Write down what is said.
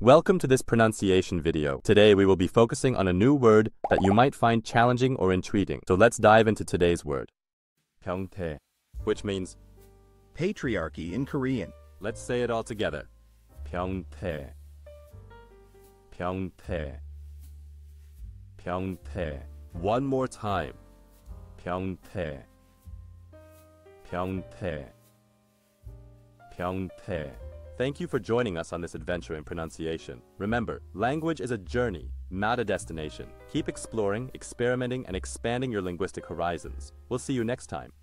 Welcome to this pronunciation video. Today we will be focusing on a new word that you might find challenging or intriguing. So let's dive into today's word. byeongtae, which means patriarchy in Korean. Let's say it all together. byeongtae. byeongtae. byeongtae. One more time. byeongtae. byeongtae. byeongtae. Thank you for joining us on this adventure in pronunciation. Remember, language is a journey, not a destination. Keep exploring, experimenting, and expanding your linguistic horizons. We'll see you next time.